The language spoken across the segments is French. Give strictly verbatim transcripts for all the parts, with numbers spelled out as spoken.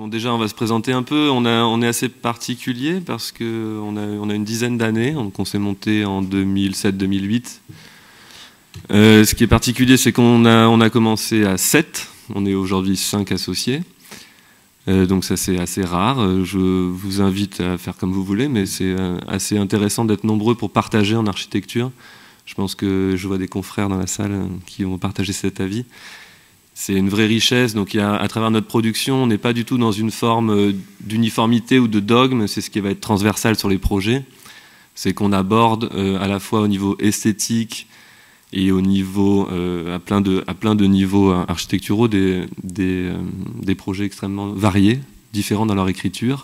Bon, déjà, on va se présenter un peu. On, a, on est assez particulier parce qu'on a, on a une dizaine d'années. Donc on s'est monté en deux mille sept deux mille huit. Euh, ce qui est particulier, c'est qu'on a, on a commencé à sept. On est aujourd'hui cinq associés. Euh, donc ça, c'est assez rare. Je vous invite à faire comme vous voulez, mais c'est assez intéressant d'être nombreux pour partager en architecture. Je pense que je vois des confrères dans la salle qui ont partagé cet avis. C'est une vraie richesse. Donc, il y a, à travers notre production, on n'est pas du tout dans une forme d'uniformité ou de dogme. C'est ce qui va être transversal sur les projets. C'est qu'on aborde euh, à la fois au niveau esthétique et au niveau, euh, à, plein de, à plein de niveaux architecturaux, des, des, euh, des projets extrêmement variés, différents dans leur écriture.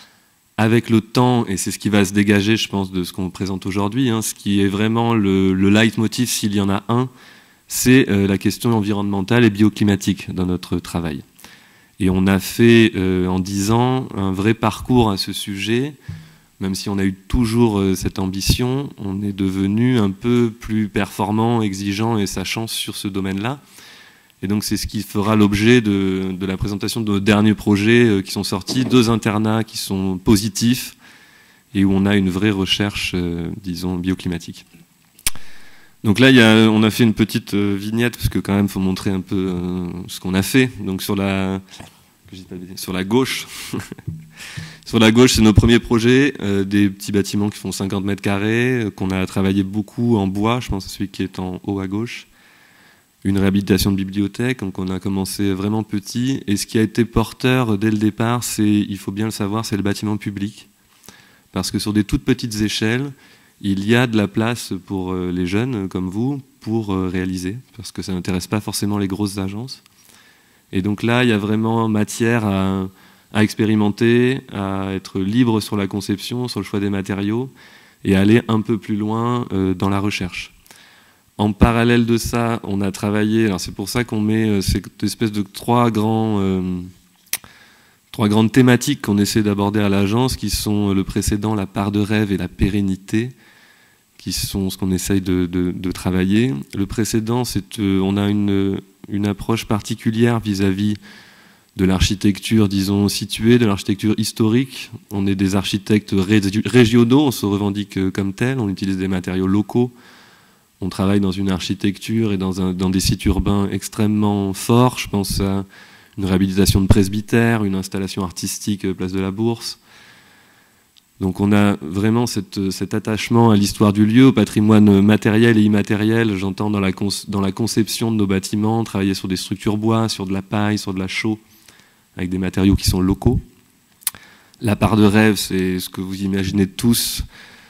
Avec le temps, et c'est ce qui va se dégager, je pense, de ce qu'on présente aujourd'hui, hein, ce qui est vraiment le, le leitmotiv, s'il y en a un, c'est euh, la question environnementale et bioclimatique dans notre travail. Et on a fait, euh, en dix ans, un vrai parcours à ce sujet. Même si on a eu toujours euh, cette ambition, on est devenu un peu plus performant, exigeant et sachant sur ce domaine-là. Et donc c'est ce qui fera l'objet de, de la présentation de nos derniers projets euh, qui sont sortis, deux internats qui sont positifs et où on a une vraie recherche, euh, disons, bioclimatique. Donc là, il y a, on a fait une petite euh, vignette, parce que quand même, il faut montrer un peu euh, ce qu'on a fait. Donc sur la, sur la gauche, sur la gauche, c'est nos premiers projets, euh, des petits bâtiments qui font cinquante mètres carrés, euh, qu'on a travaillé beaucoup en bois, je pense à celui qui est en haut à gauche. Une réhabilitation de bibliothèque, donc on a commencé vraiment petit. Et ce qui a été porteur dès le départ, c'est, il faut bien le savoir, c'est le bâtiment public. Parce que sur des toutes petites échelles, il y a de la place pour les jeunes comme vous pour réaliser, parce que ça n'intéresse pas forcément les grosses agences. Et donc là, il y a vraiment matière à, à expérimenter, à être libre sur la conception, sur le choix des matériaux, et à aller un peu plus loin euh, dans la recherche. En parallèle de ça, on a travaillé, alors c'est pour ça qu'on met euh, cette espèce de trois grands... Euh, Trois grandes thématiques qu'on essaie d'aborder à l'agence, qui sont le précédent, la part de rêve et la pérennité, qui sont ce qu'on essaye de, de, de travailler. Le précédent, c'est euh, on a une, une approche particulière vis-à-vis de l'architecture, disons, située, de l'architecture historique. On est des architectes régionaux, on se revendique comme tel, on utilise des matériaux locaux. On travaille dans une architecture et dans, un, dans des sites urbains extrêmement forts. Je pense à une réhabilitation de presbytère, une installation artistique place de la Bourse. Donc on a vraiment cette, cet attachement à l'histoire du lieu, au patrimoine matériel et immatériel, j'entends dans la, dans la conception de nos bâtiments, travailler sur des structures bois, sur de la paille, sur de la chaux, avec des matériaux qui sont locaux. La part de rêve, c'est ce que vous imaginez tous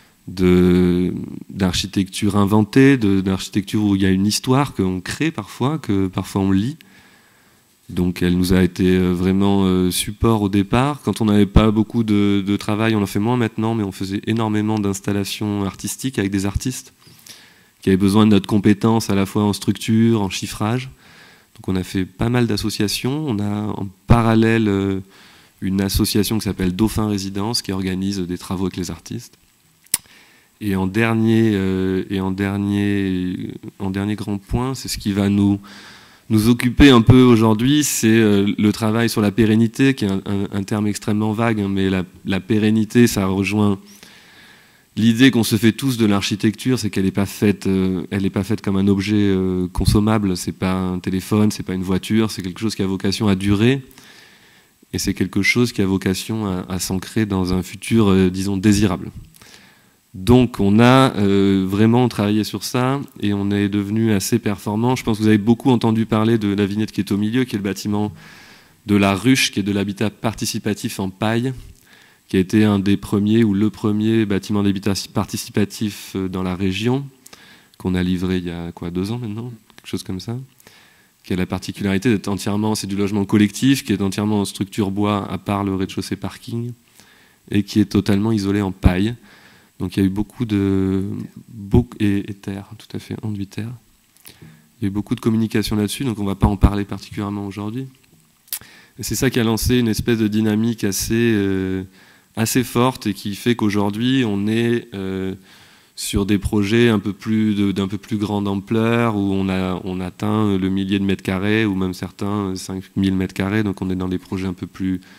d'architecture inventée, d'architecture où il y a une histoire qu'on crée parfois, que parfois on lit. Donc elle nous a été vraiment support au départ. Quand on n'avait pas beaucoup de, de travail, on en fait moins maintenant, mais on faisait énormément d'installations artistiques avec des artistes qui avaient besoin de notre compétence à la fois en structure, en chiffrage. Donc on a fait pas mal d'associations. On a en parallèle une association qui s'appelle Dauphin Résidence qui organise des travaux avec les artistes. Et en dernier, euh, et en dernier, en dernier grand point, c'est ce qui va nous... nous occuper un peu aujourd'hui, c'est euh, le travail sur la pérennité, qui est un, un, un terme extrêmement vague, hein, mais la, la pérennité, ça rejoint l'idée qu'on se fait tous de l'architecture, c'est qu'elle n'est pas faite, euh, elle n'est pas faite comme un objet euh, consommable. C'est pas un téléphone, c'est pas une voiture, c'est quelque chose qui a vocation à durer, et c'est quelque chose qui a vocation à, à s'ancrer dans un futur, euh, disons, désirable. Donc on a euh, vraiment travaillé sur ça et on est devenu assez performant. Je pense que vous avez beaucoup entendu parler de la vignette qui est au milieu, qui est le bâtiment de la Ruche, qui est de l'habitat participatif en paille, qui a été un des premiers ou le premier bâtiment d'habitat participatif dans la région, qu'on a livré il y a quoi, deux ans maintenant, quelque chose comme ça, qui a la particularité d'être entièrement, c'est du logement collectif, qui est entièrement en structure bois à part le rez-de-chaussée parking, et qui est totalement isolé en paille. Donc il y a eu beaucoup de... Beaucoup, et, et terre, tout à fait, enduit terre. Il y a eu beaucoup de communication là-dessus, donc on ne va pas en parler particulièrement aujourd'hui. Et c'est ça qui a lancé une espèce de dynamique assez, euh, assez forte et qui fait qu'aujourd'hui on est euh, sur des projets un peu plus d'un peu plus grande ampleur où on, a, on atteint le millier de mètres carrés ou même certains cinq mille mètres carrés, donc on est dans des projets un peu plus,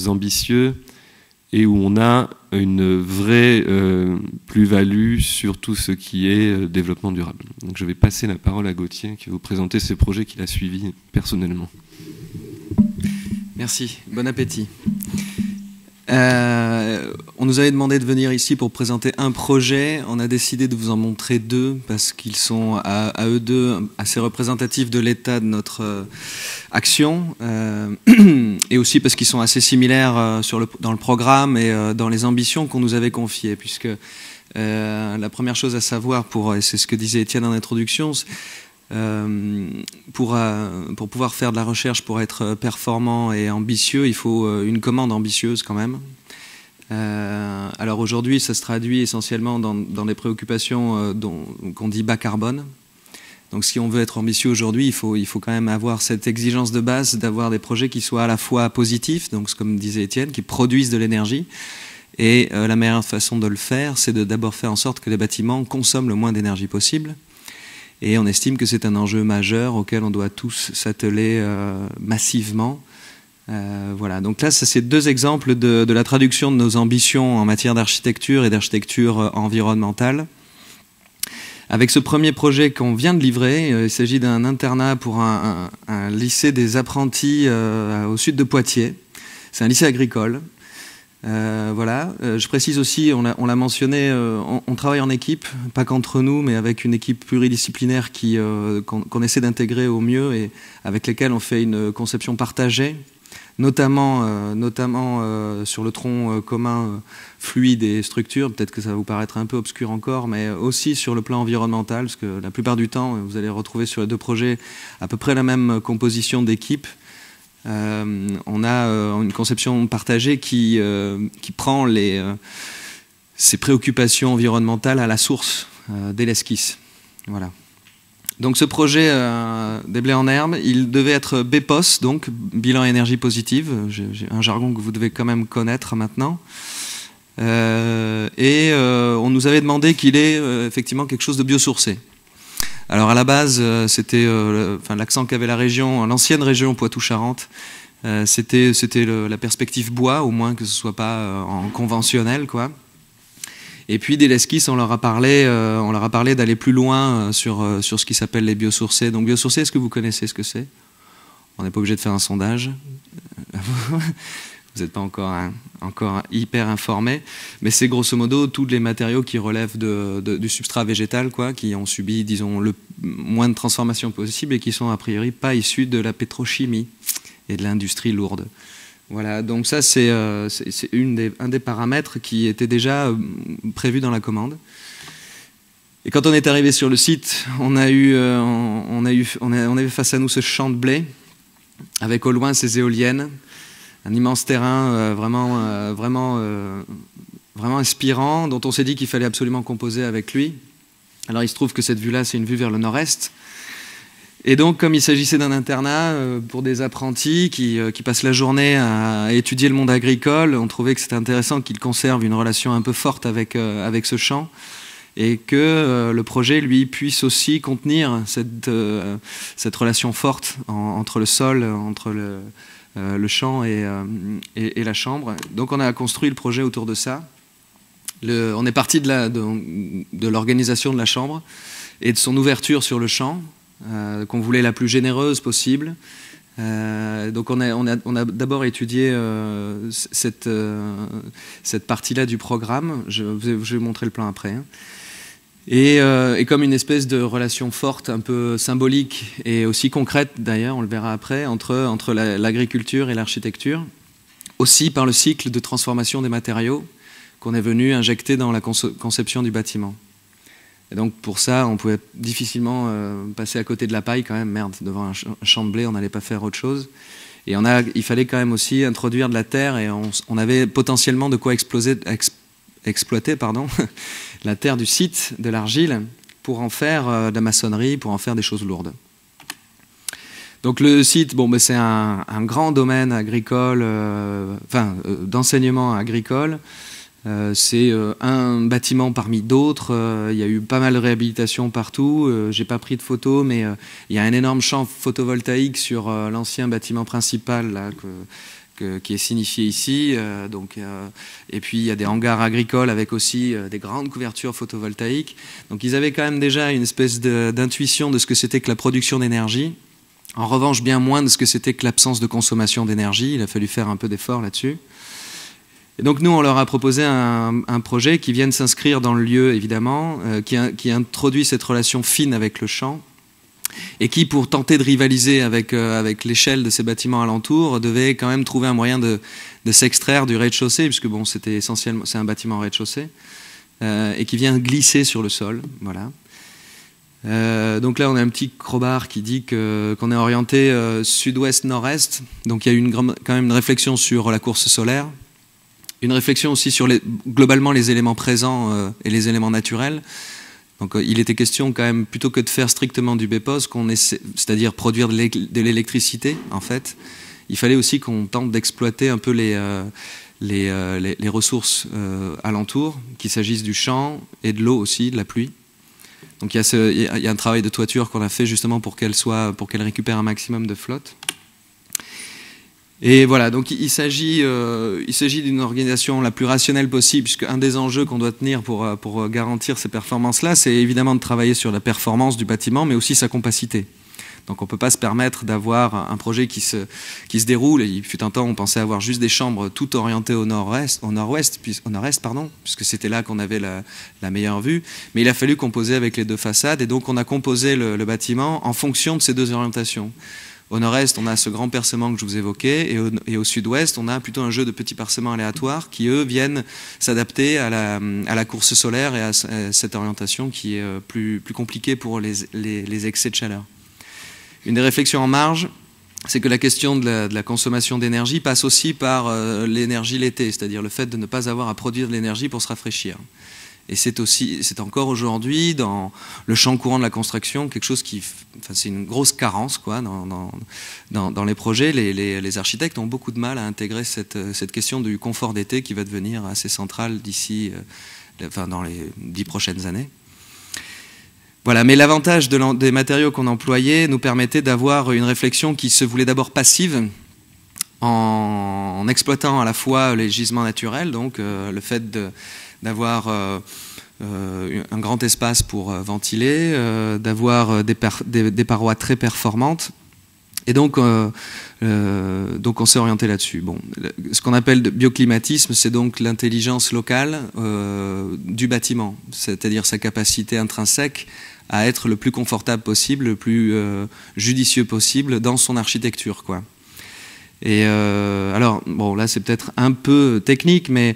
ambitieux et où on a une vraie euh, plus-value sur tout ce qui est euh, développement durable. Donc je vais passer la parole à Gauthier qui va vous présenter ces projets qu'il a suivis personnellement. Merci, bon appétit. Euh, on nous avait demandé de venir ici pour présenter un projet. On a décidé de vous en montrer deux parce qu'ils sont à, à eux deux assez représentatifs de l'état de notre euh, action euh, et aussi parce qu'ils sont assez similaires euh, sur le, dans le programme et euh, dans les ambitions qu'on nous avait confiées. Puisque euh, la première chose à savoir, pour, et c'est ce que disait Étienne en introduction, Euh, pour, euh, pour pouvoir faire de la recherche, pour être performant et ambitieux, il faut euh, une commande ambitieuse quand même. Euh, alors aujourd'hui, ça se traduit essentiellement dans, dans des préoccupations euh, dont, qu'on dit bas carbone. Donc si on veut être ambitieux aujourd'hui, il faut, il faut quand même avoir cette exigence de base d'avoir des projets qui soient à la fois positifs, donc comme disait Étienne, qui produisent de l'énergie. Et euh, la meilleure façon de le faire, c'est de d'abord faire en sorte que les bâtiments consomment le moins d'énergie possible. Et on estime que c'est un enjeu majeur auquel on doit tous s'atteler euh, massivement. Euh, voilà. Donc là, ça, c'est deux exemples de, de la traduction de nos ambitions en matière d'architecture et d'architecture environnementale. Avec ce premier projet qu'on vient de livrer, euh, il s'agit d'un internat pour un, un, un lycée des apprentis euh, au sud de Poitiers. C'est un lycée agricole. Euh, voilà. Euh, je précise aussi, on l'a, on l'a mentionné, euh, on, on travaille en équipe, pas qu'entre nous, mais avec une équipe pluridisciplinaire qui, euh, qu'on, qu'on essaie d'intégrer au mieux et avec lesquelles on fait une conception partagée, notamment, euh, notamment euh, sur le tronc euh, commun euh, fluide et structure. Peut-être que ça va vous paraître un peu obscur encore, mais aussi sur le plan environnemental, parce que la plupart du temps, vous allez retrouver sur les deux projets à peu près la même composition d'équipe. Euh, on a euh, une conception partagée qui, euh, qui prend les, euh, ces préoccupations environnementales à la source euh, dès l'esquisse. Voilà. Donc ce projet euh, des blés en herbe, il devait être B P O S, donc bilan énergie positive. J'ai, j'ai un jargon que vous devez quand même connaître maintenant. Euh, et euh, on nous avait demandé qu'il ait euh, effectivement quelque chose de biosourcé. Alors à la base, euh, c'était euh, enfin, l'accent qu'avait la région, l'ancienne région Poitou-Charentes, euh, c'était, c'était le, la perspective bois, au moins que ce ne soit pas euh, en conventionnel, quoi. Et puis dès l'esquisse, on leur a parlé, euh, on leur a parlé d'aller plus loin euh, sur, euh, sur ce qui s'appelle les biosourcés. Donc biosourcés, est-ce que vous connaissez ce que c'est? On n'est pas obligé de faire un sondage. Vous n'êtes pas encore, hein, encore hyper informé, mais c'est grosso modo tous les matériaux qui relèvent de, de, du substrat végétal, quoi, qui ont subi, disons, le moins de transformation possible et qui sont a priori pas issus de la pétrochimie et de l'industrie lourde. Voilà, donc ça c'est, euh, c'est, c'est une des, un des paramètres qui était déjà euh, prévu dans la commande. Et quand on est arrivé sur le site, on a eu, euh, on, on a eu, on, a, on avait face à nous ce champ de blé avec au loin ces éoliennes. Un immense terrain euh, vraiment, euh, vraiment, euh, vraiment inspirant, dont on s'est dit qu'il fallait absolument composer avec lui. Alors il se trouve que cette vue-là, c'est une vue vers le nord-est. Et donc, comme il s'agissait d'un internat euh, pour des apprentis qui, euh, qui passent la journée à étudier le monde agricole, on trouvait que c'était intéressant qu'ils conservent une relation un peu forte avec, euh, avec ce champ et que euh, le projet, lui, puisse aussi contenir cette, euh, cette relation forte en, entre le sol, entre le... Euh, le champ et, euh, et, et la chambre. Donc on a construit le projet autour de ça. Le, on est parti de, la, de, de l'organisation de la chambre et de son ouverture sur le champ, euh, qu'on voulait la plus généreuse possible. Euh, donc on a, on a, on a d'abord étudié euh, cette, euh, cette partie-là du programme. Je, je vais montrer le plan après. Hein. Et, euh, et comme une espèce de relation forte, un peu symbolique et aussi concrète d'ailleurs, on le verra après, entre, entre la, l'agriculture et l'architecture, aussi par le cycle de transformation des matériaux qu'on est venu injecter dans la conception du bâtiment. Et donc pour ça, on pouvait difficilement euh, passer à côté de la paille quand même, merde, devant un, ch- un champ de blé, on n'allait pas faire autre chose. Et on a, il fallait quand même aussi introduire de la terre et on, on avait potentiellement de quoi exploser, exp, exploiter pardon, la terre du site, de l'argile, pour en faire euh, de la maçonnerie, pour en faire des choses lourdes. Donc le site, bon, ben, c'est un, un grand domaine agricole, euh, enfin euh, d'enseignement agricole. Euh, c'est euh, un bâtiment parmi d'autres. Euh, il y a eu pas mal de réhabilitation partout. Euh, j'ai pas pris de photos, mais euh, il y a un énorme champ photovoltaïque sur euh, l'ancien bâtiment principal là, que, que, qui est signifié ici. Euh, donc, euh, et puis il y a des hangars agricoles avec aussi euh, des grandes couvertures photovoltaïques. Donc ils avaient quand même déjà une espèce d'intuition de, de ce que c'était que la production d'énergie. En revanche, bien moins de ce que c'était que l'absence de consommation d'énergie. Il a fallu faire un peu d'effort là-dessus. Et donc nous, on leur a proposé un, un projet qui vient de s'inscrire dans le lieu, évidemment, euh, qui, a, qui introduit cette relation fine avec le champ, et qui, pour tenter de rivaliser avec, euh, avec l'échelle de ces bâtiments alentours, devait quand même trouver un moyen de, de s'extraire du rez-de-chaussée, puisque bon, c'était essentiellement, c'est un bâtiment rez-de-chaussée, euh, et qui vient glisser sur le sol, voilà. Euh, donc là, on a un petit crowbar qui dit que, qu'on est orienté euh, sud-ouest-nord-est. Donc il y a eu une, quand même une réflexion sur la course solaire, une réflexion aussi sur les, globalement les éléments présents euh, et les éléments naturels. Donc euh, il était question quand même, plutôt que de faire strictement du B P O S, qu'on essaie, c'est-à-dire produire de l'électricité en fait, il fallait aussi qu'on tente d'exploiter un peu les, euh, les, euh, les, les ressources euh, alentours, qu'il s'agisse du champ et de l'eau aussi, de la pluie. Donc il y a, ce, il y a un travail de toiture qu'on a fait justement pour qu'elle soit, pour qu'elle récupère un maximum de flotte. Et voilà, donc il s'agit, euh, il s'agit d'une organisation la plus rationnelle possible, puisque un des enjeux qu'on doit tenir pour, pour garantir ces performances-là, c'est évidemment de travailler sur la performance du bâtiment, mais aussi sa compacité. Donc on ne peut pas se permettre d'avoir un projet qui se, qui se déroule. Et il fut un temps, on pensait avoir juste des chambres tout orientées au nord-ouest, au nord-ouest, puis, au nord-est, pardon, puisque c'était là qu'on avait la, la meilleure vue. Mais il a fallu composer avec les deux façades, et donc on a composé le, le bâtiment en fonction de ces deux orientations. Au nord-est, on a ce grand percement que je vous évoquais, et au, et au sud-ouest, on a plutôt un jeu de petits parsements aléatoires qui, eux, viennent s'adapter à la, à la course solaire et à, à cette orientation qui est plus, plus compliquée pour les, les, les excès de chaleur. Une des réflexions en marge, c'est que la question de la, de la consommation d'énergie passe aussi par euh, l'énergie l'été, c'est-à-dire le fait de ne pas avoir à produire de l'énergie pour se rafraîchir. Et c'est aussi, c'est encore aujourd'hui dans le champ courant de la construction quelque chose qui, enfin, c'est une grosse carence quoi dans, dans, dans, dans les projets. Les, les, les architectes ont beaucoup de mal à intégrer cette, cette question du confort d'été qui va devenir assez centrale d'ici, euh, enfin, dans les dix prochaines années. Voilà, mais l'avantage de des matériaux qu'on employait nous permettait d'avoir une réflexion qui se voulait d'abord passive, en, en exploitant à la fois les gisements naturels, donc euh, le fait de d'avoir euh, euh, un grand espace pour euh, ventiler, euh, d'avoir des, des, des parois très performantes. Et donc, euh, euh, donc on s'est orienté là-dessus. Bon, ce qu'on appelle de bioclimatisme, c'est donc l'intelligence locale euh, du bâtiment, c'est-à-dire sa capacité intrinsèque à être le plus confortable possible, le plus euh, judicieux possible dans son architecture, quoi. Et euh, alors, bon, là c'est peut-être un peu technique, mais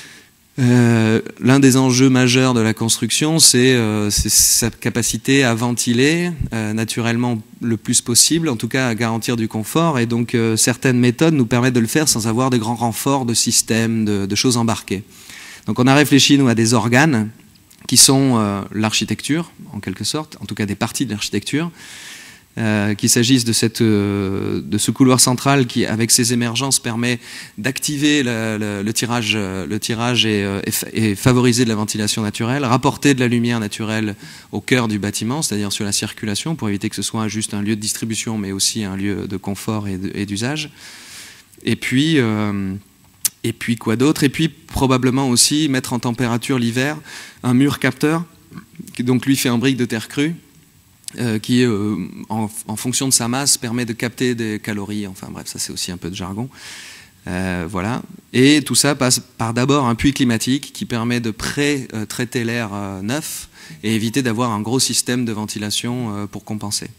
Euh, l'un des enjeux majeurs de la construction, c'est euh, sa capacité à ventiler euh, naturellement le plus possible, en tout cas à garantir du confort. Et donc euh, certaines méthodes nous permettent de le faire sans avoir de grands renforts de systèmes, de, de choses embarquées. Donc on a réfléchi, nous, à des organes qui sont euh, l'architecture, en quelque sorte, en tout cas des parties de l'architecture. Euh, qu'il s'agisse de, cette, euh, de ce couloir central qui, avec ses émergences, permet d'activer le, le, le tirage, le tirage et, euh, et, et favoriser de la ventilation naturelle, rapporter de la lumière naturelle au cœur du bâtiment, c'est-à-dire sur la circulation, pour éviter que ce soit juste un lieu de distribution, mais aussi un lieu de confort et d'usage. Et puis, euh, et puis quoi d'autre? Et puis probablement aussi mettre en température l'hiver un mur capteur, qui donc lui fait en briques de terre crue, Euh, qui, euh, en, en fonction de sa masse, permet de capter des calories. Enfin bref, ça c'est aussi un peu de jargon. Euh, voilà. Et tout ça passe par d'abord un puits climatique qui permet de pré-traiter l'air euh, neuf et éviter d'avoir un gros système de ventilation euh, pour compenser.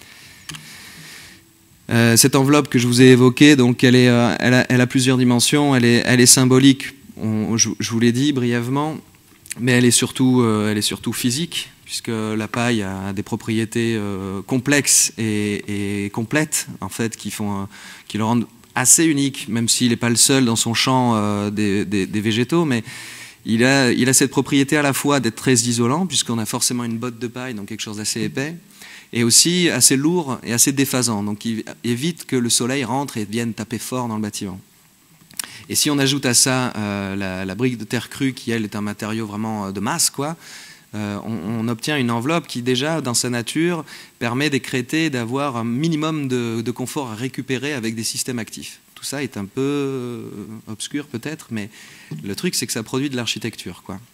Euh, cette enveloppe que je vous ai évoquée, donc elle, est, euh, elle, a, elle a plusieurs dimensions. Elle est, elle est symbolique, on, je, je vous l'ai dit brièvement, mais elle est surtout, euh, elle est surtout physique, puisque la paille a des propriétés euh, complexes et, et complètes, en fait, qui, font, qui le rendent assez unique, même s'il n'est pas le seul dans son champ euh, des, des, des végétaux, mais il a, il a cette propriété à la fois d'être très isolant, puisqu'on a forcément une botte de paille, donc quelque chose d'assez épais, et aussi assez lourd et assez déphasant, donc il évite que le soleil rentre et vienne taper fort dans le bâtiment. Et si on ajoute à ça euh, la, la brique de terre crue, qui elle est un matériau vraiment de masse, quoi, Euh, on, on obtient une enveloppe qui déjà dans sa nature permet d'écrêter, d'avoir un minimum de, de confort à récupérer avec des systèmes actifs. tout ça est un peu euh, obscur peut-être, mais le truc c'est que ça produit de l'architecture, quoi.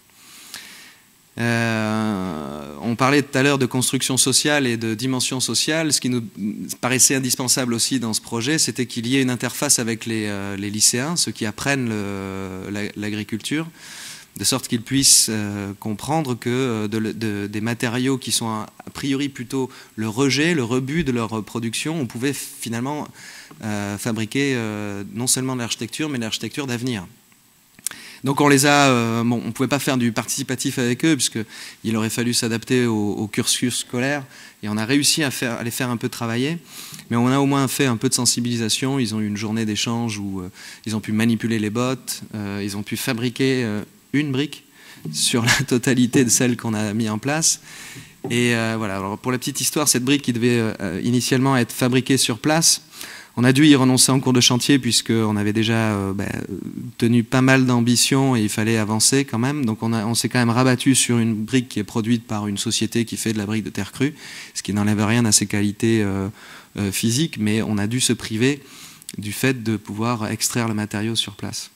Euh, on parlait tout à l'heure de construction sociale et de dimension sociale. Ce qui nous paraissait indispensable aussi dans ce projet, c'était qu'il y ait une interface avec les, euh, les lycéens, ceux qui apprennent l'agriculture, de sorte qu'ils puissent euh, comprendre que de, de, des matériaux qui sont a, a priori plutôt le rejet, le rebut de leur production, on pouvait finalement euh, fabriquer euh, non seulement de l'architecture, mais de l'architecture d'avenir. Donc on les a, euh, bon, on ne pouvait pas faire du participatif avec eux puisqu'il aurait fallu s'adapter au, au cursus scolaire, et on a réussi à, faire, à les faire un peu travailler, mais on a au moins fait un peu de sensibilisation. Ils ont eu une journée d'échange où euh, ils ont pu manipuler les bottes, euh, ils ont pu fabriquer euh, une brique sur la totalité de celles qu'on a mis en place. Et euh, voilà, alors pour la petite histoire, cette brique qui devait euh, initialement être fabriquée sur place, on a dû y renoncer en cours de chantier puisqu'on avait déjà euh, bah, tenu pas mal d'ambition et il fallait avancer quand même. Donc on, on s'est quand même rabattu sur une brique qui est produite par une société qui fait de la brique de terre crue, ce qui n'enlève rien à ses qualités euh, euh, physiques, mais on a dû se priver du fait de pouvoir extraire le matériau sur place.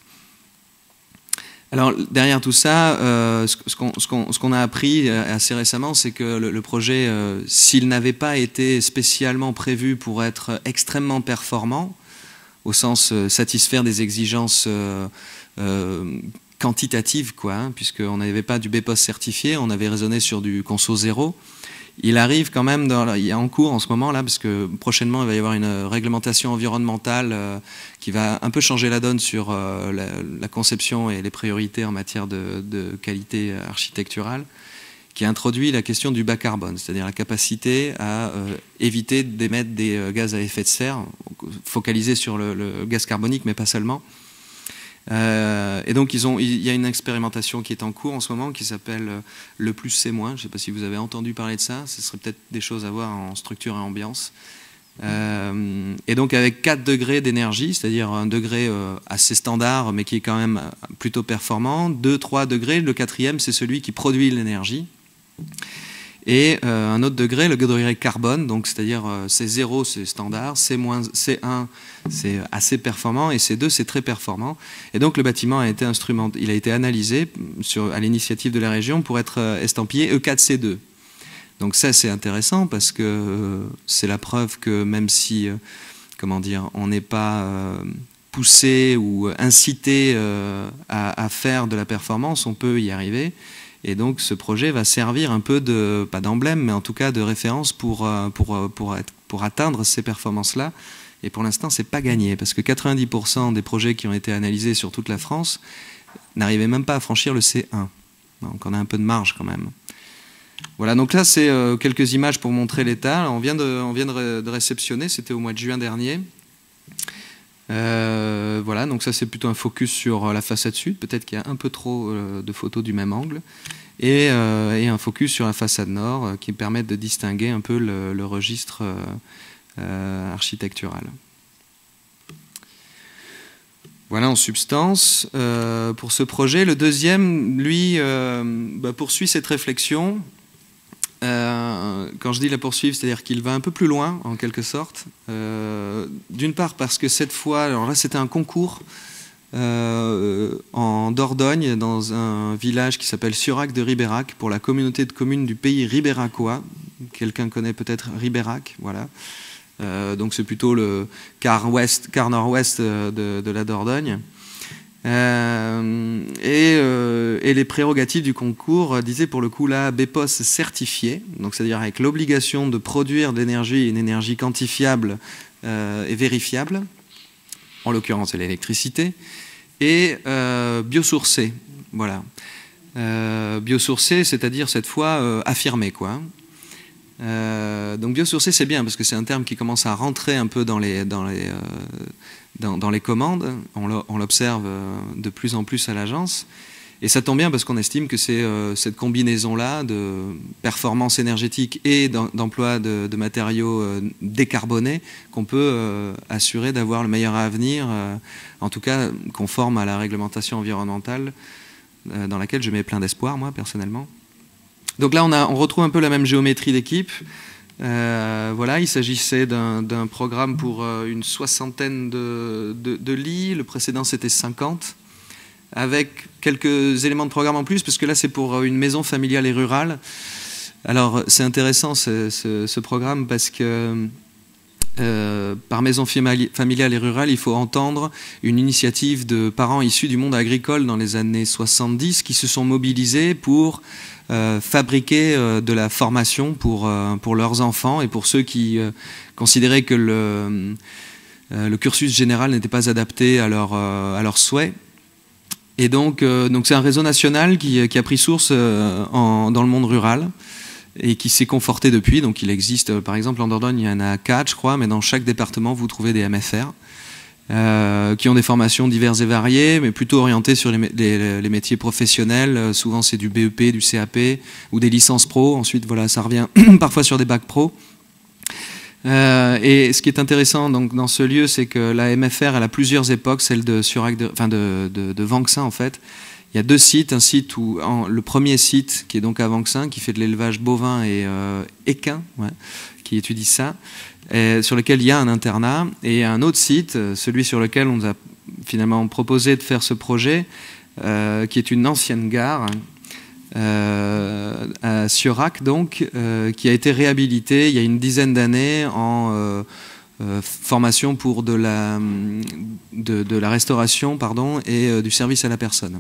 Alors derrière tout ça, euh, ce qu'on ce qu'on, ce qu'on a appris assez récemment, c'est que le, le projet, euh, s'il n'avait pas été spécialement prévu pour être extrêmement performant, au sens euh, satisfaire des exigences euh, euh, quantitatives, quoi, hein, puisqu'on n'avait pas du B P O S certifié, on avait raisonné sur du conso zéro. Il arrive quand même, dans, il est en cours en ce moment là, parce que prochainement il va y avoir une réglementation environnementale euh, qui va un peu changer la donne sur euh, la, la conception et les priorités en matière de, de qualité architecturale, qui introduit la question du bas carbone, c'est-à-dire la capacité à euh, éviter d'émettre des euh, gaz à effet de serre, focalisé sur le, le gaz carbonique, mais pas seulement. Euh, et donc ils ont, il y a une expérimentation qui est en cours en ce moment qui s'appelle le plus c'est moins. Je ne sais pas si vous avez entendu parler de ça. Ce serait peut-être des choses à voir en structure et ambiance. Euh, et donc avec quatre degrés d'énergie, c'est-à-dire un degré euh, assez standard mais qui est quand même plutôt performant, deux trois degrés, le quatrième c'est celui qui produit l'énergie. Et euh, un autre degré, le degré carbone, donc c'est-à-dire euh, C zéro c'est standard, C moins, C un c'est assez performant et C deux c'est très performant. Et donc le bâtiment a été instrument, il a été analysé sur, à l'initiative de la région pour être euh, estampillé E quatre C deux. Donc ça c'est intéressant parce que euh, c'est la preuve que même si, euh, comment dire, on n'est pas euh, poussé ou incité euh, à, à faire de la performance, on peut y arriver. Et donc ce projet va servir un peu de, pas d'emblème, mais en tout cas de référence pour, pour, pour, être, pour atteindre ces performances-là. Et pour l'instant, c'est pas gagné, parce que quatre-vingt-dix pour cent des projets qui ont été analysés sur toute la France n'arrivaient même pas à franchir le C un. Donc on a un peu de marge quand même. Voilà, donc là c'est euh, quelques images pour montrer l'état. On vient de, on vient de, ré, de réceptionner, c'était au mois de juin dernier. Euh, voilà, donc ça c'est plutôt un focus sur la façade sud, peut-être qu'il y a un peu trop euh, de photos du même angle, et, euh, et un focus sur la façade nord euh, qui permettent de distinguer un peu le, le registre euh, euh, architectural. Voilà en substance euh, pour ce projet. Le deuxième, lui, euh, bah, poursuit cette réflexion. Euh, quand je dis la poursuivre, c'est-à-dire qu'il va un peu plus loin, en quelque sorte. Euh, D'une part parce que cette fois, alors là c'était un concours euh, en Dordogne, dans un village qui s'appelle Siurac de Ribérac, pour la communauté de communes du pays ribéracois. Quelqu'un connaît peut-être Ribérac, voilà. Euh, donc c'est plutôt le quart ouest, quart nord-ouest de, de la Dordogne. Euh, et, euh, et les prérogatives du concours euh, disaient pour le coup là B P O S certifié, donc c'est-à-dire avec l'obligation de produire de l'énergie, une énergie quantifiable euh, et vérifiable, en l'occurrence c'est l'électricité, et euh, biosourcée, voilà. Euh, biosourcée, c'est-à-dire cette fois euh, affirmée, quoi. Euh, donc biosourcé c'est bien parce que c'est un terme qui commence à rentrer un peu dans les, dans les, euh, dans, dans les commandes, on l'observe de plus en plus à l'agence et ça tombe bien parce qu'on estime que c'est euh, cette combinaison là de performance énergétique et d'emploi de, de matériaux euh, décarbonés qu'on peut euh, assurer d'avoir le meilleur avenir, euh, en tout cas conforme à la réglementation environnementale euh, dans laquelle je mets plein d'espoir moi personnellement. Donc là, on, a, on retrouve un peu la même géométrie d'équipe. Euh, voilà, il s'agissait d'un programme pour euh, une soixantaine de, de, de lits. Le précédent, c'était cinquante, avec quelques éléments de programme en plus, parce que là, c'est pour une maison familiale et rurale. Alors, c'est intéressant, ce, ce, ce programme, parce que euh, par maison familiale et rurale, il faut entendre une initiative de parents issus du monde agricole dans les années soixante-dix qui se sont mobilisés pour Euh, fabriquer euh, de la formation pour, euh, pour leurs enfants et pour ceux qui euh, considéraient que le, euh, le cursus général n'était pas adapté à, leur, euh, à leurs souhaits. Et donc, euh, donc c'est un réseau national qui, qui a pris source euh, en, dans le monde rural et qui s'est conforté depuis. Donc il existe, euh, par exemple en Dordogne, il y en a quatre, je crois, mais dans chaque département, vous trouvez des M F R. Euh, qui ont des formations diverses et variées, mais plutôt orientées sur les, les, les métiers professionnels. Euh, souvent, c'est du B E P, du C A P ou des licences pro. Ensuite, voilà, ça revient parfois sur des bacs pro. Euh, et ce qui est intéressant donc, dans ce lieu, c'est que la M F R, elle a plusieurs époques, celle de Surac, de, enfin de, de, de Vanxin, en fait. Il y a deux sites. Un site où, en, le premier site, qui est donc à Vanxin, qui fait de l'élevage bovin et euh, équin, ouais, qui étudie ça, et sur lequel il y a un internat, et un autre site, celui sur lequel on nous a finalement proposé de faire ce projet, euh, qui est une ancienne gare euh, à Surac, donc, euh, qui a été réhabilitée il y a une dizaine d'années en euh, euh, formation pour de la, de, de la restauration, pardon, et euh, du service à la personne.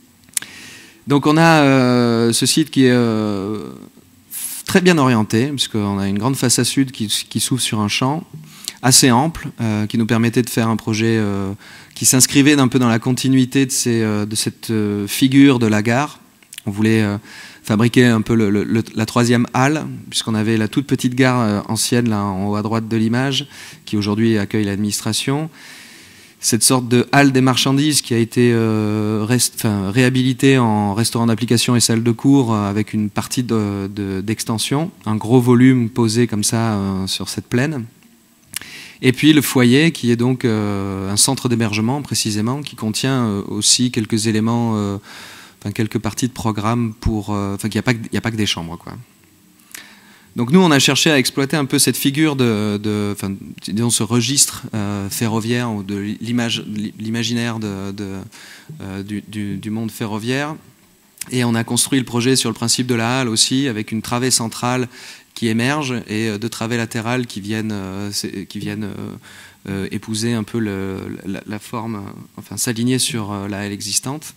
Donc on a euh, ce site qui est euh, très bien orienté, puisqu'on a une grande façade sud qui, qui s'ouvre sur un champ assez ample, euh, qui nous permettait de faire un projet euh, qui s'inscrivait un peu dans la continuité de, ces, euh, de cette euh, figure de la gare. On voulait euh, fabriquer un peu le, le, la troisième halle, puisqu'on avait la toute petite gare euh, ancienne, là, en haut à droite de l'image, qui aujourd'hui accueille l'administration. Cette sorte de halle des marchandises qui a été euh, rest, enfin, réhabilitée en restaurant d'application et salle de cours euh, avec une partie de, de, d'extension, un gros volume posé comme ça euh, sur cette plaine. Et puis le foyer qui est donc euh, un centre d'hébergement précisément, qui contient euh, aussi quelques éléments, euh, enfin quelques parties de programme pour, euh, enfin qu'il n'y a pas que, il n'y a pas que des chambres, quoi. Donc nous, on a cherché à exploiter un peu cette figure de, de enfin, disons ce registre euh, ferroviaire ou de l'image, l'imaginaire de, de, euh, du, du, du monde ferroviaire. Et on a construit le projet sur le principe de la halle aussi, avec une travée centrale qui émerge et deux travées latérales qui viennent, euh, qui viennent euh, euh, épouser un peu le, la, la forme, enfin s'aligner sur euh, la halle existante.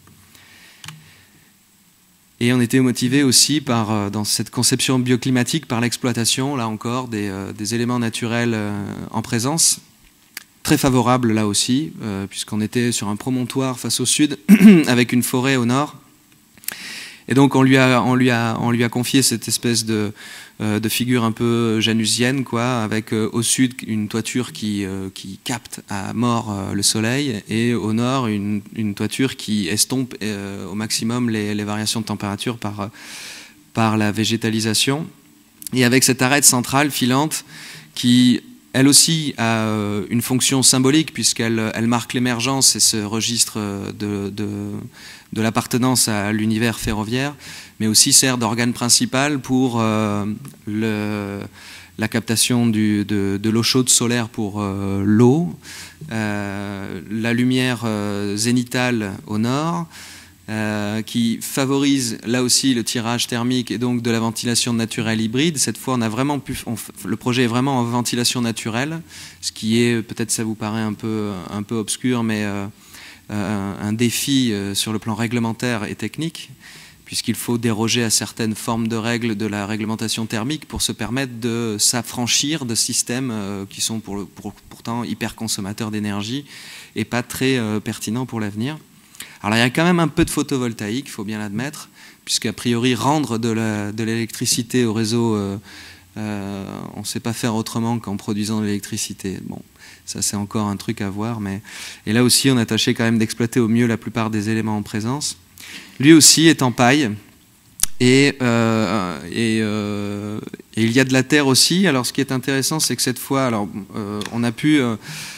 Et on était motivé aussi par, dans cette conception bioclimatique, par l'exploitation, là encore, des, euh, des éléments naturels euh, en présence, très favorable là aussi, euh, puisqu'on était sur un promontoire face au sud, avec une forêt au nord. Et donc on lui a, on lui a, on lui a confié cette espèce de, euh, de figure un peu janusienne, quoi, avec euh, au sud une toiture qui, euh, qui capte à mort euh, le soleil, et au nord une, une toiture qui estompe euh, au maximum les, les variations de température par, euh, par la végétalisation. Et avec cette arête centrale filante qui, elle aussi, a euh, une fonction symbolique, puisqu'elle elle marque l'émergence et ce registre de... de de l'appartenance à l'univers ferroviaire, mais aussi sert d'organe principal pour euh, le, la captation du, de, de l'eau chaude solaire pour euh, l'eau, euh, la lumière euh, zénitale au nord, euh, qui favorise là aussi le tirage thermique et donc de la ventilation naturelle hybride. Cette fois, on a vraiment pu, on, le projet est vraiment en ventilation naturelle, ce qui est, peut-être ça vous paraît un peu, un peu obscur, mais... Euh, un défi sur le plan réglementaire et technique, puisqu'il faut déroger à certaines formes de règles de la réglementation thermique pour se permettre de s'affranchir de systèmes qui sont pour le, pour, pourtant hyper consommateurs d'énergie et pas très pertinents pour l'avenir. Alors là, il y a quand même un peu de photovoltaïque, il faut bien l'admettre, puisqu'a priori rendre de l'électricité au réseau, euh, euh, on ne sait pas faire autrement qu'en produisant de l'électricité. Bon. Ça, c'est encore un truc à voir. Mais... Et là aussi, on a tâché quand même d'exploiter au mieux la plupart des éléments en présence. Lui aussi est en paille. Et, euh, et, euh, et il y a de la terre aussi. Alors, ce qui est intéressant, c'est que cette fois, alors, euh, on a pu... Euh,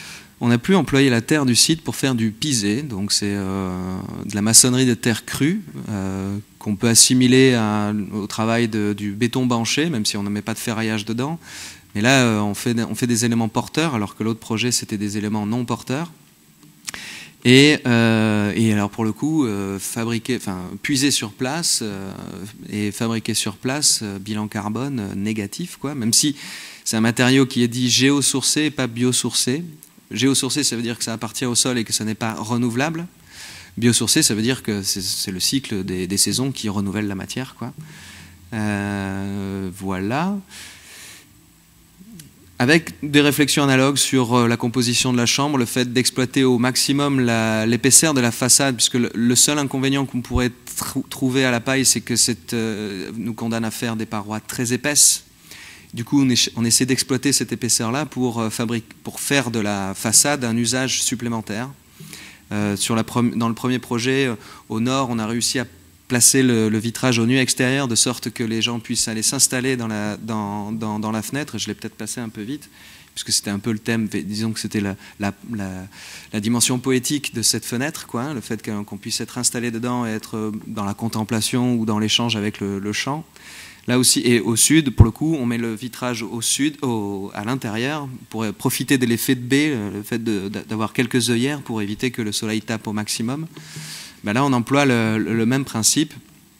on a pu employer la terre du site pour faire du pisé, donc c'est euh, de la maçonnerie de terre crue, euh, qu'on peut assimiler à, au travail de, du béton banché, même si on ne met pas de ferraillage dedans. Mais là, euh, on, fait, on fait des éléments porteurs, alors que l'autre projet, c'était des éléments non porteurs. Et, euh, et alors pour le coup, euh, fabriquer, enfin puiser sur place euh, et fabriquer sur place, euh, bilan carbone euh, négatif, quoi. Même si c'est un matériau qui est dit géosourcé et pas biosourcé. Géosourcé, ça veut dire que ça appartient au sol et que ça n'est pas renouvelable. Biosourcé, ça veut dire que c'est le cycle des, des saisons qui renouvelle la matière, quoi. Euh, voilà. Avec des réflexions analogues sur la composition de la chambre, le fait d'exploiter au maximum l'épaisseur de la façade, puisque le, le seul inconvénient qu'on pourrait tr trouver à la paille, c'est que cette, euh, nous condamne à faire des parois très épaisses. Du coup, on, est, on essaie d'exploiter cette épaisseur-là pour, euh, pour faire de la façade un usage supplémentaire. Euh, sur la dans le premier projet, euh, au nord, on a réussi à placer le, le vitrage au nu extérieur de sorte que les gens puissent aller s'installer dans la, dans, dans, dans la fenêtre. Je l'ai peut-être passé un peu vite, puisque c'était un peu le thème, disons que c'était la, la, la, la dimension poétique de cette fenêtre, quoi, hein, le fait qu'on puisse être installé dedans et être dans la contemplation ou dans l'échange avec le, le champ. Là aussi, et au sud, pour le coup, on met le vitrage au sud, au, à l'intérieur, pour profiter de l'effet de baie, le fait d'avoir quelques œillères pour éviter que le soleil tape au maximum. Ben là, on emploie le, le, le même principe,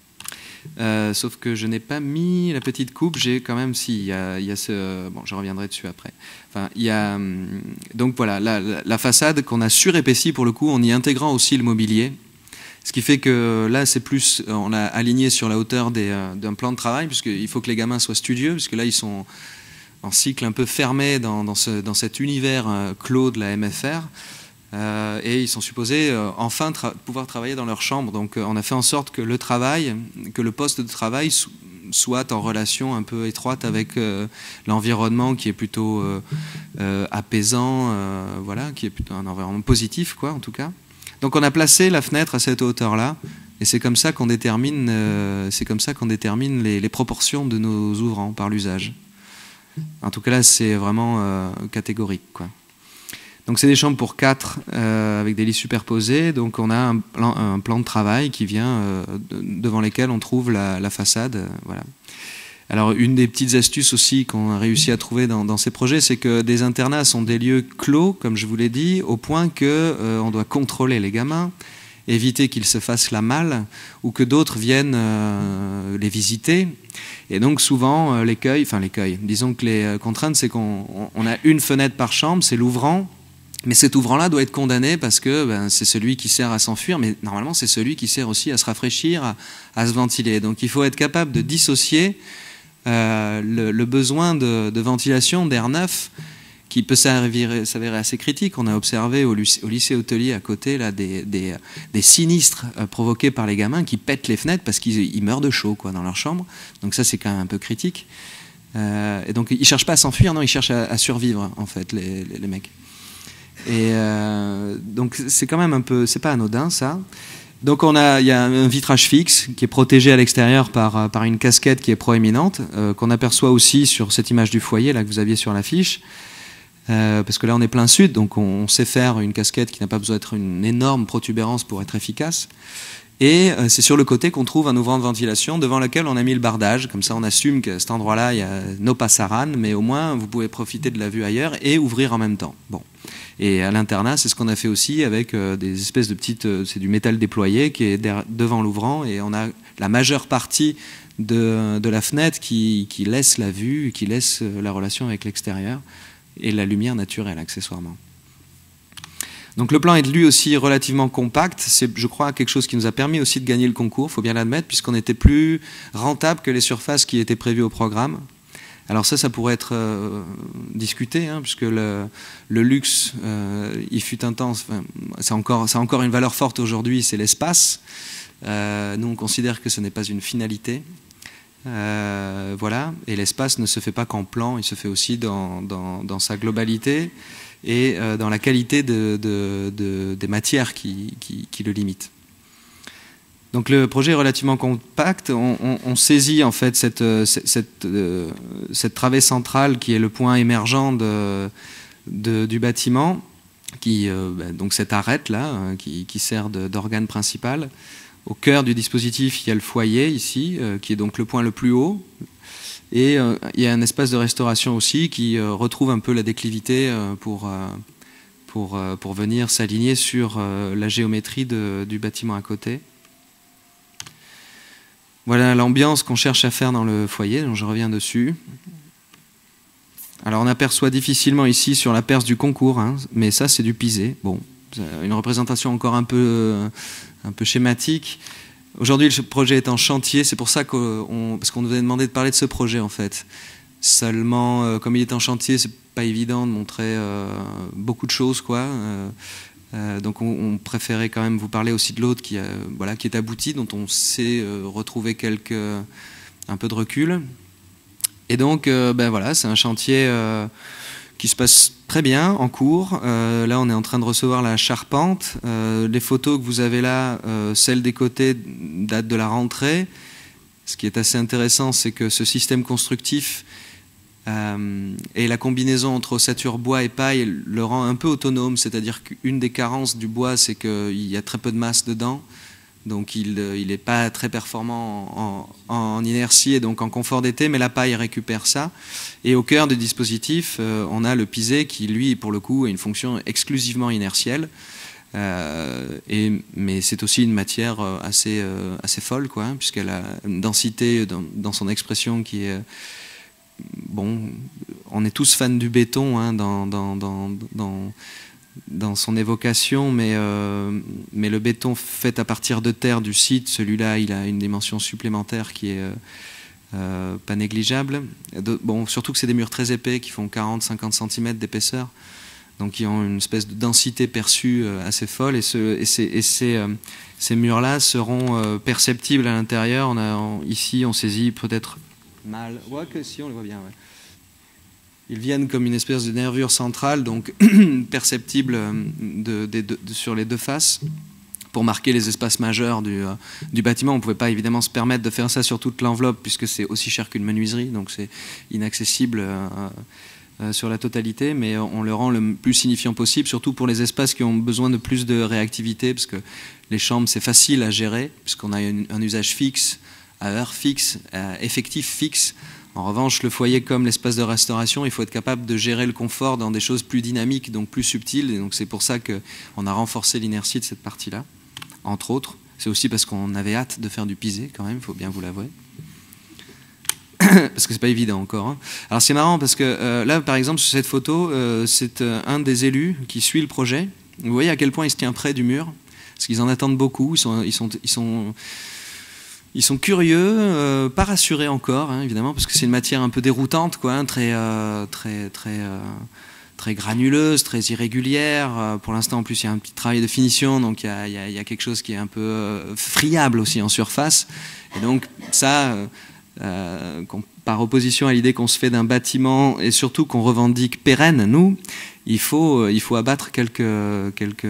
euh, sauf que je n'ai pas mis la petite coupe. J'ai quand même, si, il y a, il y a ce... Bon, je reviendrai dessus après. Enfin, il y a, donc voilà, la, la, la façade qu'on a surépaissie, pour le coup, en y intégrant aussi le mobilier. Ce qui fait que là, c'est plus, on l'a aligné sur la hauteur d'un plan de travail, puisqu'il faut que les gamins soient studieux, puisque là, ils sont en cycle un peu fermé dans, dans, ce, dans cet univers clos de la M F R. Euh, et ils sont supposés euh, enfin tra pouvoir travailler dans leur chambre. Donc euh, on a fait en sorte que le travail, que le poste de travail so soit en relation un peu étroite avec euh, l'environnement qui est plutôt euh, euh, apaisant, euh, voilà, qui est plutôt un environnement positif, quoi, en tout cas. Donc on a placé la fenêtre à cette hauteur-là, et c'est comme ça qu'on détermine, euh, c'est comme ça qu'on détermine les, les proportions de nos ouvrants par l'usage. En tout cas là, c'est vraiment euh, catégorique, quoi. Donc c'est des chambres pour quatre euh, avec des lits superposés. Donc on a un plan, un plan de travail qui vient euh, de, devant lesquels on trouve la, la façade. Euh, voilà. Alors une des petites astuces aussi qu'on a réussi à trouver dans, dans ces projets, c'est que des internats sont des lieux clos, comme je vous l'ai dit, au point que euh, on doit contrôler les gamins, éviter qu'ils se fassent la malle ou que d'autres viennent euh, les visiter. Et donc souvent euh, l'écueil, enfin l'écueil, disons que les contraintes, c'est qu'on on a une fenêtre par chambre, c'est l'ouvrant. Mais cet ouvrant-là doit être condamné parce que ben, c'est celui qui sert à s'enfuir, mais normalement c'est celui qui sert aussi à se rafraîchir, à, à se ventiler. Donc il faut être capable de dissocier euh, le, le besoin de, de ventilation d'air neuf, qui peut s'avérer assez critique. On a observé au lycée, au lycée hôtelier à côté là, des, des, des sinistres euh, provoqués par les gamins qui pètent les fenêtres parce qu'ils meurent de chaud, quoi, dans leur chambre. Donc ça c'est quand même un peu critique. Euh, et donc ils ne cherchent pas à s'enfuir, non, ils cherchent à, à survivre en fait, les, les, les mecs. Et euh, donc c'est quand même un peu, c'est pas anodin ça. Donc on a, il y a un vitrage fixe qui est protégé à l'extérieur par par une casquette qui est proéminente, euh, qu'on aperçoit aussi sur cette image du foyer là que vous aviez sur l'affiche, euh, parce que là on est plein sud, donc on, on sait faire une casquette qui n'a pas besoin d'être une énorme protubérance pour être efficace. Et euh, c'est sur le côté qu'on trouve un ouvrant de ventilation devant lequel on a mis le bardage. Comme ça on assume qu'à cet endroit-là il y a no passaran, mais au moins vous pouvez profiter de la vue ailleurs et ouvrir en même temps. Bon. Et à l'internat, c'est ce qu'on a fait aussi avec euh, des espèces de petites... Euh, c'est du métal déployé qui est devant l'ouvrant et on a la majeure partie de, de la fenêtre qui, qui laisse la vue, qui laisse euh, la relation avec l'extérieur et la lumière naturelle accessoirement. Donc le plan est lui aussi relativement compact. C'est, je crois, quelque chose qui nous a permis aussi de gagner le concours, il faut bien l'admettre, puisqu'on était plus rentable que les surfaces qui étaient prévues au programme. Alors ça, ça pourrait être euh, discuté, hein, puisque le, le luxe, euh, il fut un temps, enfin, c'est encore, ça a encore une valeur forte aujourd'hui, c'est l'espace. Euh, nous, on considère que ce n'est pas une finalité. Euh, voilà, et l'espace ne se fait pas qu'en plan, il se fait aussi dans, dans, dans sa globalité et euh, dans la qualité de, de, de, des matières qui, qui, qui le limitent. Donc le projet est relativement compact. On, on, on saisit en fait cette, cette, cette, euh, cette travée centrale qui est le point émergent de, de, du bâtiment. qui, euh, bah, donc cette arête là, euh, qui, qui sert d'organe principal. Au cœur du dispositif, il y a le foyer ici, euh, qui est donc le point le plus haut. Et euh, il y a un espace de restauration aussi qui euh, retrouve un peu la déclivité euh, pour, euh, pour, euh, pour venir s'aligner sur euh, la géométrie de, du bâtiment à côté. Voilà l'ambiance qu'on cherche à faire dans le foyer, donc je reviens dessus. Alors on aperçoit difficilement ici sur la perce du concours, hein, mais ça c'est du pisé. Bon, une représentation encore un peu, euh, un peu schématique. Aujourd'hui le projet est en chantier, c'est pour ça qu'on, parce qu'on nous avait demandé de parler de ce projet en fait. Seulement, euh, comme il est en chantier, c'est pas évident de montrer euh, beaucoup de choses, quoi. Euh, euh, donc on, on préférait quand même vous parler aussi de l'autre qui, euh, voilà, qui est abouti, dont on sait euh, retrouver quelques, un peu de recul. Et donc, euh, ben voilà, c'est un chantier euh, qui se passe très bien, en cours. Euh, là, on est en train de recevoir la charpente. Euh, les photos que vous avez là, euh, celles des côtés, datent de la rentrée. Ce qui est assez intéressant, c'est que ce système constructif euh, et la combinaison entre ossature bois et paille le rend un peu autonome. C'est-à-dire qu'une des carences du bois, c'est qu'il y a très peu de masse dedans. Donc il n'est pas très performant en, en, en inertie et donc en confort d'été, mais la paille récupère ça. Et au cœur du dispositif, euh, on a le pisé qui, lui, pour le coup, a une fonction exclusivement inertielle. Euh, et, mais c'est aussi une matière assez, euh, assez folle, quoi, hein, puisqu'elle a une densité dans, dans son expression qui est... Bon, on est tous fans du béton, hein, dans... dans, dans, dans dans son évocation, mais, euh, mais le béton fait à partir de terre du site, celui-là, il a une dimension supplémentaire qui est euh, euh, pas négligeable. De, bon, surtout que c'est des murs très épais qui font quarante à cinquante centimètres d'épaisseur, donc qui ont une espèce de densité perçue euh, assez folle, et, ce, et, ces, et ces, euh, ces murs-là seront euh, perceptibles à l'intérieur. On a, on, ici, on saisit peut-être mal. Ouais, que si, on les voit bien, ouais. Ils viennent comme une espèce de nervure centrale, donc perceptible de, de, de, de, sur les deux faces, pour marquer les espaces majeurs du, euh, du bâtiment. On ne pouvait pas évidemment se permettre de faire ça sur toute l'enveloppe, puisque c'est aussi cher qu'une menuiserie, donc c'est inaccessible euh, euh, sur la totalité, mais on le rend le plus signifiant possible, surtout pour les espaces qui ont besoin de plus de réactivité, parce que les chambres, c'est facile à gérer, puisqu'on a un, un usage fixe, à heure fixe, à effectif fixe. En revanche, le foyer comme l'espace de restauration, il faut être capable de gérer le confort dans des choses plus dynamiques, donc plus subtiles. Et donc c'est pour ça qu'on a renforcé l'inertie de cette partie-là, entre autres. C'est aussi parce qu'on avait hâte de faire du pisé, quand même, il faut bien vous l'avouer. Parce que c'est pas évident encore, hein. Alors c'est marrant parce que euh, là, par exemple, sur cette photo, euh, c'est euh, un des élus qui suit le projet. Vous voyez à quel point il se tient près du mur, parce qu'ils en attendent beaucoup. Ils sont... Ils sont, ils sont Ils sont curieux, euh, pas rassurés encore, hein, évidemment, parce que c'est une matière un peu déroutante, quoi, hein, très, euh, très, très, euh, très granuleuse, très irrégulière. Euh, pour l'instant, en plus, il y a un petit travail de finition, donc il y a, il y a, il y a quelque chose qui est un peu euh, friable aussi en surface. Et donc ça, euh, par opposition à l'idée qu'on se fait d'un bâtiment et surtout qu'on revendique pérenne, nous, il faut, il faut abattre quelques, quelques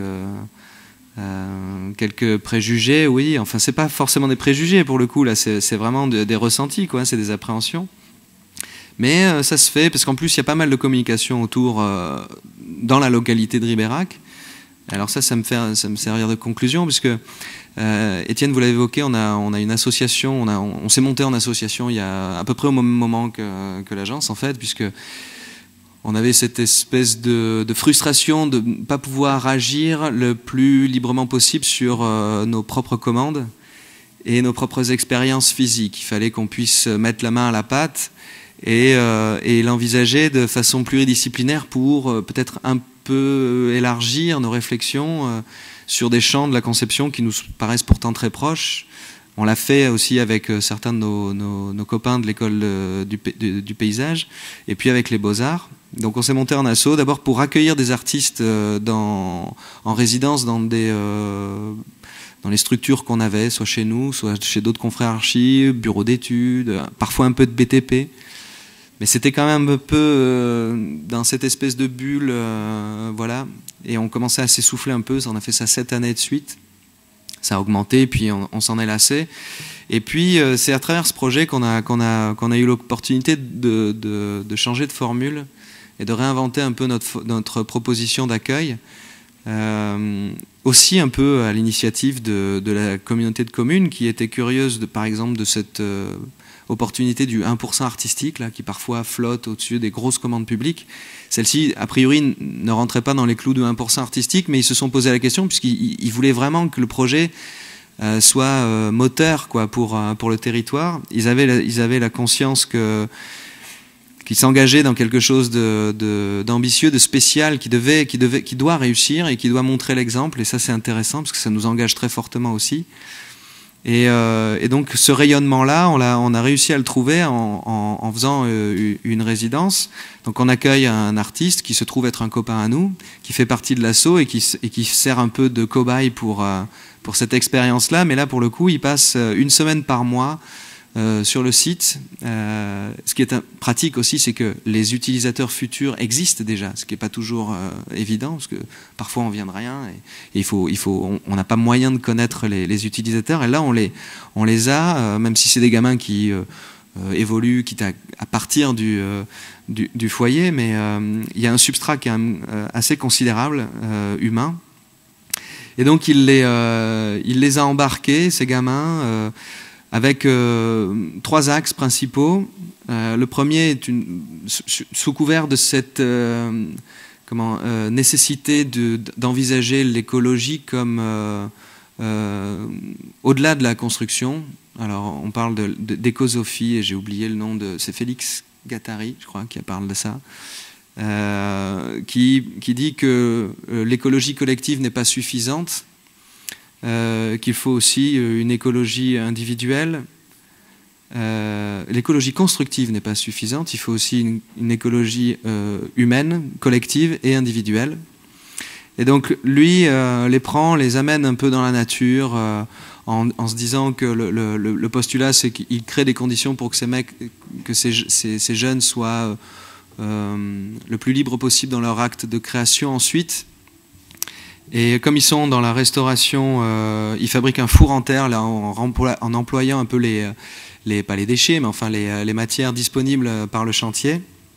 Euh, quelques préjugés, oui. Enfin, c'est pas forcément des préjugés pour le coup. Là, c'est vraiment de, des ressentis, quoi. C'est des appréhensions. Mais euh, ça se fait parce qu'en plus, il y a pas mal de communication autour euh, dans la localité de Ribérac. Alors ça, ça me fait, ça me servir de conclusion puisque euh, Étienne, vous l'avez évoqué, on a, on a une association. On a, on, on s'est monté en association il y a à peu près au même moment que, que l'agence, en fait, puisque on avait cette espèce de, de frustration de ne pas pouvoir agir le plus librement possible sur euh, nos propres commandes et nos propres expériences physiques. Il fallait qu'on puisse mettre la main à la pâte et, euh, et l'envisager de façon pluridisciplinaire pour euh, peut-être un peu élargir nos réflexions euh, sur des champs de la conception qui nous paraissent pourtant très proches. On l'a fait aussi avec certains de nos, nos, nos copains de l'école du, du, du paysage et puis avec les Beaux-Arts. Donc on s'est monté en asso d'abord pour accueillir des artistes dans, en résidence dans, des, euh, dans les structures qu'on avait, soit chez nous, soit chez d'autres confrères archi, bureaux d'études, parfois un peu de B T P. Mais c'était quand même un peu euh, dans cette espèce de bulle, euh, voilà. Et on commençait à s'essouffler un peu, on a fait ça sept années de suite. Ça a augmenté, puis on, on s'en est lassé. Et puis, euh, c'est à travers ce projet qu'on a, qu'on a, qu'on a eu l'opportunité de, de, de changer de formule et de réinventer un peu notre, notre proposition d'accueil. Euh, aussi un peu à l'initiative de, de la communauté de communes qui était curieuse, de, par exemple, de cette euh, opportunité du un pour cent artistique, là, qui parfois flotte au-dessus des grosses commandes publiques. Celle-ci, a priori, ne rentrait pas dans les clous du un pour cent artistique, mais ils se sont posé la question puisqu'ils ils voulaient vraiment que le projet euh, soit euh, moteur, quoi, pour, euh, pour le territoire. Ils avaient la, ils avaient la conscience que qui s'engageait dans quelque chose de, de, d'ambitieux, de spécial, qui, devait, qui, devait, qui doit réussir et qui doit montrer l'exemple. Et ça, c'est intéressant parce que ça nous engage très fortement aussi. Et, euh, et donc, ce rayonnement-là, on a, on a réussi à le trouver en, en, en faisant euh, une résidence. Donc, on accueille un artiste qui se trouve être un copain à nous, qui fait partie de l'asso et qui, et qui sert un peu de cobaye pour, euh, pour cette expérience-là. Mais là, pour le coup, il passe une semaine par mois Euh, sur le site. Euh, ce qui est un, pratique aussi, c'est que les utilisateurs futurs existent déjà, ce qui n'est pas toujours euh, évident, parce que parfois on vient de rien, et, et il faut, il faut, on n'a pas moyen de connaître les, les utilisateurs, et là on les, on les a, euh, même si c'est des gamins qui euh, euh, évoluent, quitte à, à partir du, euh, du, du foyer, mais euh, il y a un substrat qui est un, euh, assez considérable, euh, humain. Et donc il les, euh, il les a embarqués, ces gamins, euh, avec euh, trois axes principaux. Euh, le premier est une, sous couvert de cette euh, comment, euh, nécessité de, d'envisager l'écologie comme euh, euh, au-delà de la construction. Alors on parle de, de, d'écosophie, et j'ai oublié le nom de... C'est Félix Guattari, je crois, qui parle de ça. Euh, qui, qui dit que euh, l'écologie collective n'est pas suffisante, Euh, qu'il faut aussi une écologie individuelle. Euh, l'écologie constructive n'est pas suffisante, il faut aussi une, une écologie euh, humaine, collective et individuelle. Et donc lui euh, les prend, les amène un peu dans la nature, euh, en, en se disant que le, le, le postulat, c'est qu'il crée des conditions pour que ces mecs, que ces, ces, ces jeunes soient euh, le plus libres possible dans leur acte de création ensuite. Et comme ils sont dans la restauration, euh, ils fabriquent un four en terre là, en, en employant un peu les, les, pas les déchets, mais enfin les, les matières disponibles par le chantier.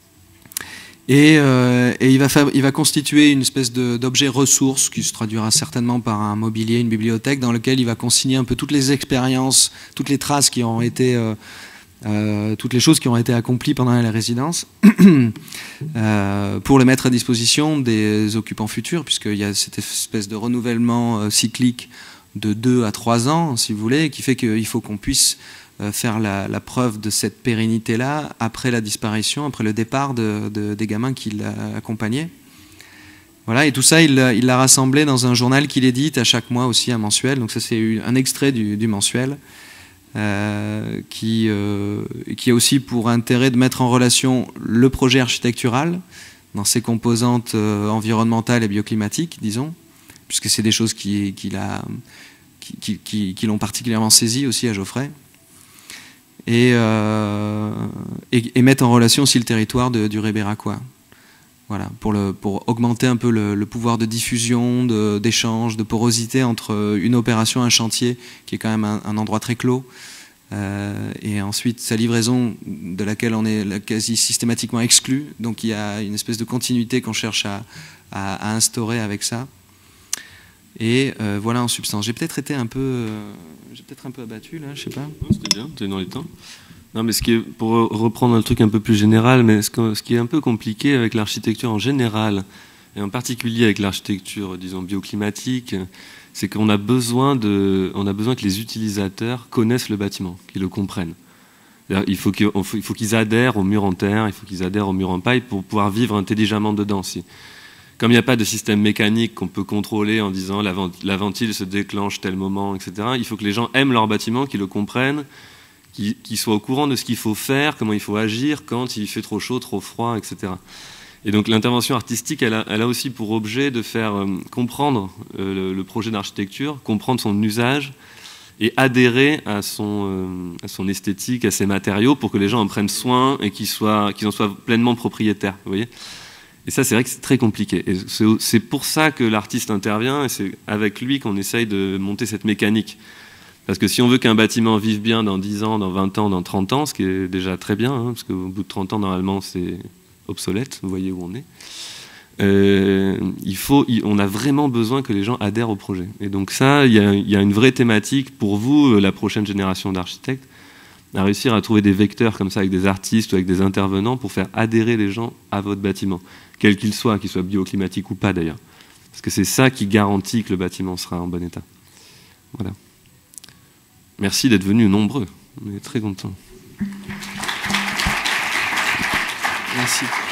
Et, euh, et il, va il va constituer une espèce d'objet ressource qui se traduira certainement par un mobilier, une bibliothèque, dans lequel il va consigner un peu toutes les expériences, toutes les traces qui ont été... Euh, Euh, toutes les choses qui ont été accomplies pendant la résidence euh, pour les mettre à disposition des occupants futurs, puisqu'il y a cette espèce de renouvellement euh, cyclique de deux à trois ans, si vous voulez, qui fait qu'il faut qu'on puisse euh, faire la, la preuve de cette pérennité-là après la disparition, après le départ de, de, des gamins qui l'accompagnaient. Voilà, et tout ça, il l'a rassemblé dans un journal qu'il édite à chaque mois aussi, un mensuel. Donc ça, c'est un extrait du, du mensuel. Euh, qui, euh, qui a aussi pour intérêt de mettre en relation le projet architectural dans ses composantes euh, environnementales et bioclimatiques, disons, puisque c'est des choses qui, qui, la, qui, qui, qui, qui l'ont particulièrement saisi aussi à Geoffrey, et, euh, et, et mettre en relation aussi le territoire de, du Ribéracois. Voilà, pour, le, pour augmenter un peu le, le pouvoir de diffusion, d'échange, de, de porosité entre une opération, un chantier, qui est quand même un, un endroit très clos, euh, et ensuite sa livraison, de laquelle on est quasi systématiquement exclu. Donc il y a une espèce de continuité qu'on cherche à, à, à instaurer avec ça. Et euh, voilà en substance. J'ai peut-être été un peu, euh, j'ai peut-être un peu abattu là, je sais pas. C'était bien, tu es dans les temps. Non, mais ce qui est, pour reprendre un truc un peu plus général, mais ce, que, ce qui est un peu compliqué avec l'architecture en général, et en particulier avec l'architecture, disons, bioclimatique, c'est qu'on a besoin de, on a besoin que les utilisateurs connaissent le bâtiment, qu'ils le comprennent. Il faut qu'ils, il faut qu'ils adhèrent au mur en terre, il faut qu'ils adhèrent au mur en paille pour pouvoir vivre intelligemment dedans. Si. Comme il n'y a pas de système mécanique qu'on peut contrôler en disant la, vent, la ventile se déclenche tel moment, et cetera, il faut que les gens aiment leur bâtiment, qu'ils le comprennent, qu'ils soient au courant de ce qu'il faut faire, comment il faut agir quand il fait trop chaud, trop froid, et cetera. Et donc l'intervention artistique, elle a, elle a aussi pour objet de faire euh, comprendre euh, le, le projet d'architecture, comprendre son usage et adhérer à son, euh, à son esthétique, à ses matériaux, pour que les gens en prennent soin et qu'ils soient, qu'ils en soient pleinement propriétaires. Vous voyez ? Et ça, c'est vrai que c'est très compliqué. Et c'est pour ça que l'artiste intervient, et c'est avec lui qu'on essaye de monter cette mécanique. Parce que si on veut qu'un bâtiment vive bien dans dix ans, dans vingt ans, dans trente ans, ce qui est déjà très bien, hein, parce qu'au bout de trente ans, normalement, c'est obsolète, vous voyez où on est, euh, il faut, il, on a vraiment besoin que les gens adhèrent au projet. Et donc ça, il y a, il y a une vraie thématique pour vous, la prochaine génération d'architectes, à réussir à trouver des vecteurs comme ça avec des artistes ou avec des intervenants pour faire adhérer les gens à votre bâtiment, quel qu'il soit, qu'il soit bioclimatique ou pas d'ailleurs. Parce que c'est ça qui garantit que le bâtiment sera en bon état. Voilà. Merci d'être venus nombreux. On est très contents. Merci.